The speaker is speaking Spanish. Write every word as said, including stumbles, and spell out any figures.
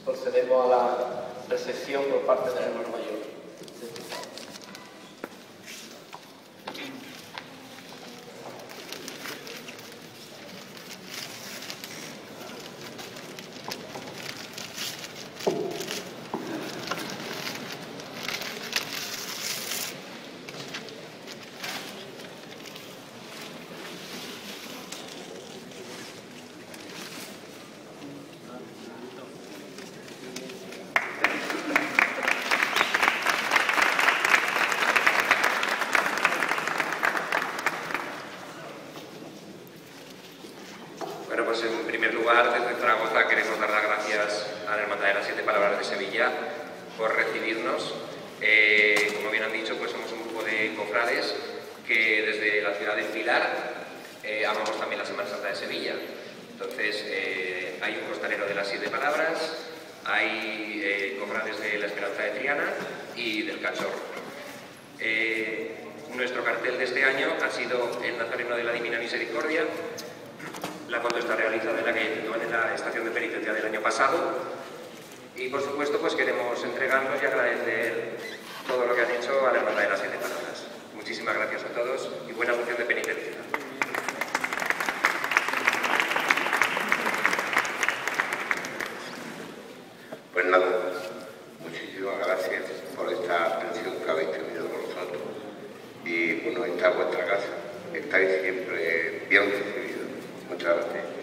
procedemos a la recepción por parte del hermano mayor. Bueno, pues en primer lugar, desde Zaragoza queremos dar las gracias a la Hermandad de las Siete Palabras de Sevilla por recibirnos. Eh, como bien han dicho, pues somos un grupo de cofrades que desde la ciudad del Pilar eh, amamos también la Semana Santa de Sevilla. Entonces, eh, hay un costalero de las Siete Palabras, hay eh, cofrades de la Esperanza de Triana y del Cachorro. Eh, nuestro cartel de este año ha sido el Nazareno de la Divina Misericordia. La foto está realizada en la, que, en la estación de penitencia del año pasado y, por supuesto, pues queremos entregarnos y agradecer todo lo que han hecho a la Hermandad de las Siete Palabras. Muchísimas gracias a todos y buena función de penitencia. Pues nada, muchísimas gracias por esta atención que habéis tenido con nosotros y bueno, esta es vuestra casa, estáis siempre bien recibidos. Muchas gracias.